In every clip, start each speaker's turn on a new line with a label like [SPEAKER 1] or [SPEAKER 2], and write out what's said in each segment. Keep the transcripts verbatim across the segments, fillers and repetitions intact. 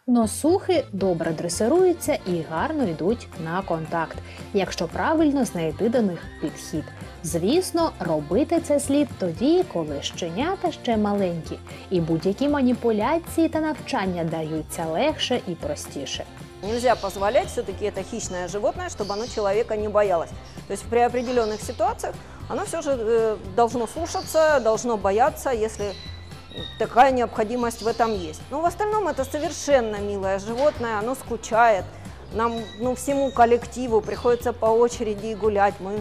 [SPEAKER 1] Носухи добре дресируються і гарно йдуть на контакт, якщо правильно знайти до них підхід. Звісно, робити це слід тоді, коли щенята ще маленькі, і будь-які маніпуляції та навчання даються легше і простіше.
[SPEAKER 2] Нельзя позволять, все-таки это хищное животное, чтобы оно человека не боялось. То есть при определенных ситуациях оно все же э, должно слушаться, должно бояться, если такая необходимость в этом есть. Но в остальном это совершенно милое животное, оно скучает. Нам, ну, всему коллективу приходится по очереди гулять. Мы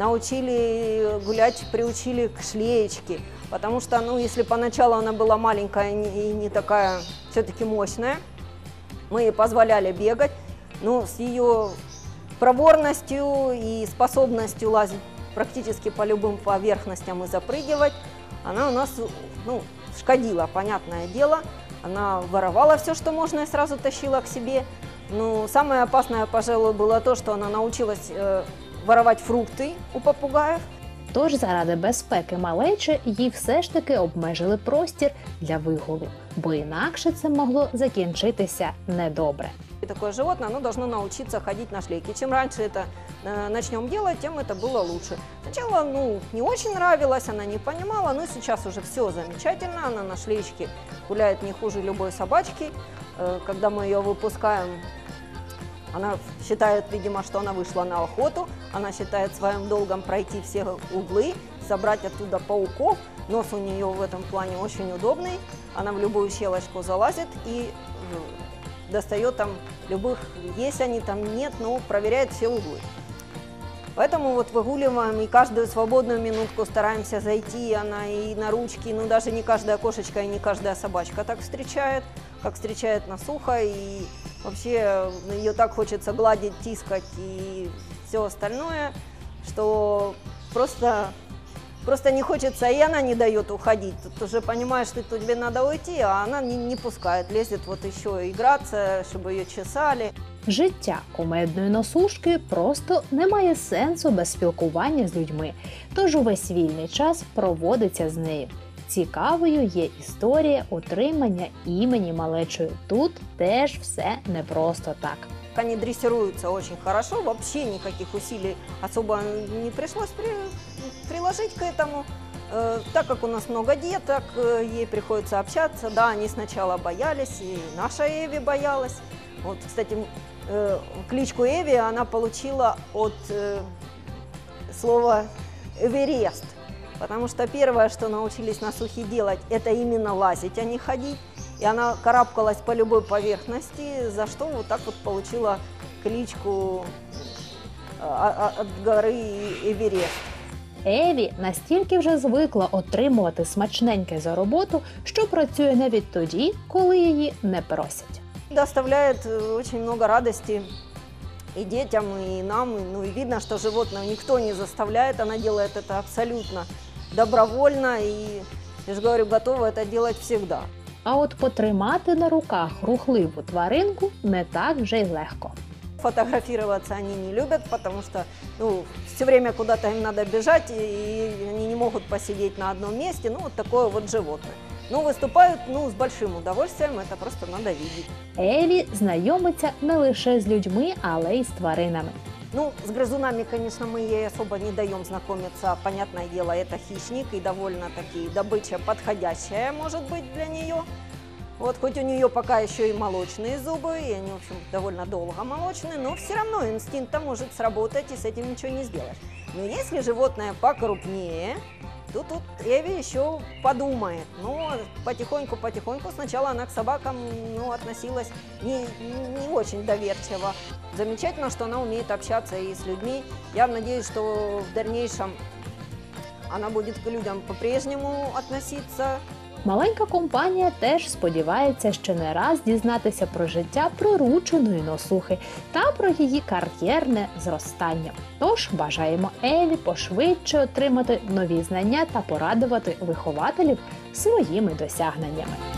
[SPEAKER 2] научили гулять, приучили к шлеечке, потому что, ну, если поначалу она была маленькая и не, и не такая все-таки мощная, мы ей позволяли бегать, но с ее проворностью и способностью лазить практически по любым поверхностям и запрыгивать, она у нас, ну, шкодила, понятное дело. Она воровала все, что можно, и сразу тащила к себе. Но самое опасное, пожалуй, было то, что она научилась э, воровать фрукты у попугаїв.
[SPEAKER 1] Тож заради безпеки малечі їй все ж таки обмежили простір для вигулу, бо інакше це могло закінчитися недобре.
[SPEAKER 2] И такое животное, оно должно научиться ходить на шлейке. Чем раньше это э, начнем делать, тем это было лучше. Сначала, ну, не очень нравилось, она не понимала, но сейчас уже все замечательно. Она на шлеечке гуляет не хуже любой собачки. Э, когда мы ее выпускаем, она считает, видимо, что она вышла на охоту. Она считает своим долгом пройти все углы, собрать оттуда пауков. Нос у нее в этом плане очень удобный. Она в любую щелочку залазит и достает там любых, есть они там, нет, но проверяет все углы. Поэтому вот выгуливаем и каждую свободную минутку стараемся зайти, она и на ручки, ну даже не каждая кошечка и не каждая собачка так встречает, как встречает Носуха, и вообще ее так хочется гладить, тискать и все остальное, что просто... Просто не хочется, и она не дает уходить. Тут уже понимаешь, что тебе надо уйти, а она не, не пускает, лезет вот еще играться, чтобы ее чесали.
[SPEAKER 1] Життя кумедної носушки просто не має сенсу без спілкування з людьми, тож увесь вільний час проводиться з нею. Цікавою є історія отримання імені малечою. Тут теж все не просто так.
[SPEAKER 2] Они дрессируются очень хорошо, вообще никаких усилий особо не пришлось при, приложить к этому. Э, так как у нас много деток, э, ей приходится общаться. Да, они сначала боялись, и наша Эви боялась. Вот, кстати, э, кличку Эви она получила от э, слова «Эверест», потому что первое, что научились носухи делать, это именно лазить, а не ходить. И она карабкалась по любой поверхности, за что вот так вот получила кличку от гори Эверест.
[SPEAKER 1] Еві настільки вже звикла отримувати смачненьке за роботу, що працює навіть тоді, коли її не просять.
[SPEAKER 2] Доставляет очень много радости и детям, и нам. Ну и видно, что животное никто не заставляет, она делает это абсолютно добровольно и, я же говорю, готова это делать всегда.
[SPEAKER 1] А от потримати на руках рухливу тваринку не так вже й легко.
[SPEAKER 2] Фотографироваться они не любят, потому что, ну, все время куда-то им надо бежать, и они не могут посидеть на одном месте. Ну, вот такое вот животное. Но выступают, ну, с большим удовольствием, это просто надо видеть.
[SPEAKER 1] Еві знайомиться не лише з людьми, але й з тваринами.
[SPEAKER 2] Ну, с грызунами, конечно, мы ей особо не даем знакомиться. Понятное дело, это хищник и довольно-таки добыча подходящая может быть для нее. Вот, хоть у нее пока еще и молочные зубы, и они, в общем, довольно долго молочные, но все равно инстинкт может сработать, и с этим ничего не сделаешь. Но если животное покрупнее, то тут Эви еще подумает. Но потихоньку-потихоньку сначала она к собакам, ну, относилась не, не очень доверчиво. Замечательно, что она умеет общаться и с людьми. Я надеюсь, что в дальнейшем она будет к людям по-прежнему относиться.
[SPEAKER 1] Маленька компанія теж сподівається ще не раз дізнатися про життя прирученої носухи та про її кар'єрне зростання. Тож бажаємо Еві пошвидше отримати нові знання та порадувати вихователів своїми досягненнями.